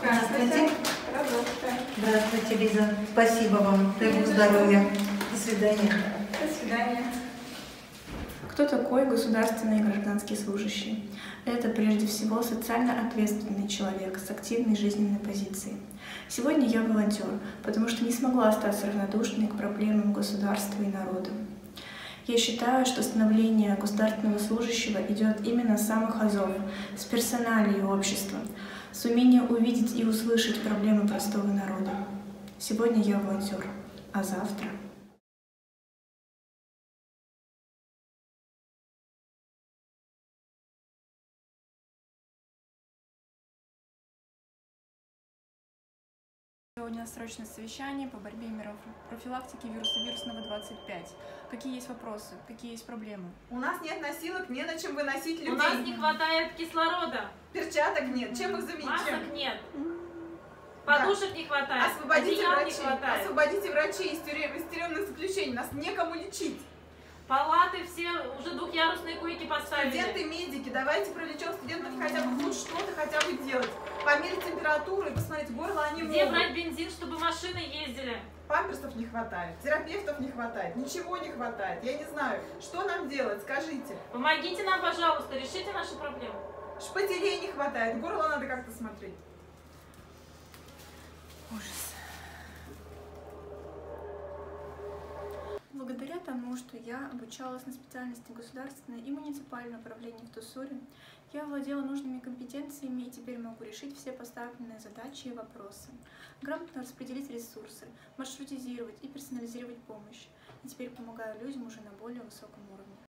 Здравствуйте. Здравствуйте. Здравствуйте, Лиза. Спасибо вам. Дай Бог здоровья. До свидания. До свидания. Кто такой государственный и гражданский служащий? Это прежде всего социально ответственный человек с активной жизненной позицией. Сегодня я волонтер, потому что не смогла остаться равнодушной к проблемам государства и народа. Я считаю, что становление государственного служащего идет именно с самых азов, с персоналии общества, с умения увидеть и услышать проблемы простого народа. Сегодня я волонтер, а завтра... Сегодня срочное совещание по борьбе и профилактике вируса вирусного 25. Какие есть вопросы? Какие есть проблемы? У нас нет носилок, не на чем выносить людей. У нас не хватает кислорода. Перчаток нет. Чем их заменить? Масок нет. Подушек не хватает. Освободите Одеял врачей. не хватает. Освободите врачей из тюремных заключений. Нас некому лечить. Палаты все, уже двухъярусные койки поставили. Студенты-медики, давайте привлечем студентов хотя бы хоть что-то хотя бы делать. Померить температуру и посмотреть горло они Где могут. брать бензин, чтобы машины ездили? Памперсов не хватает, терапевтов не хватает, ничего не хватает. Я не знаю, что нам делать, скажите. Помогите нам, пожалуйста, решите наши проблемы. Шпателей не хватает, горло надо как-то смотреть. Ужас. Благодаря тому, что я обучалась на специальности государственное и муниципальное управление в ТУСУРе, я владела нужными компетенциями и теперь могу решить все поставленные задачи и вопросы, грамотно распределить ресурсы, маршрутизировать и персонализировать помощь. И теперь помогаю людям уже на более высоком уровне.